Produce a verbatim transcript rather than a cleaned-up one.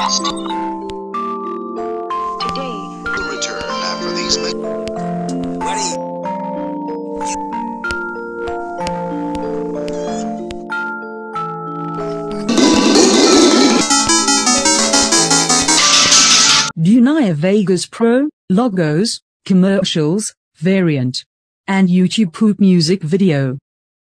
podcast. Today, We'll return after these minutes. Ready? Dunya Vegas Pro, logos, commercials, variant, and YouTube poop music video.